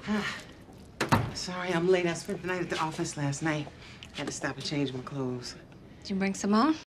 Sorry, I'm late. I spent the night at the office last night. Had to stop and change my clothes. Did you bring Simone?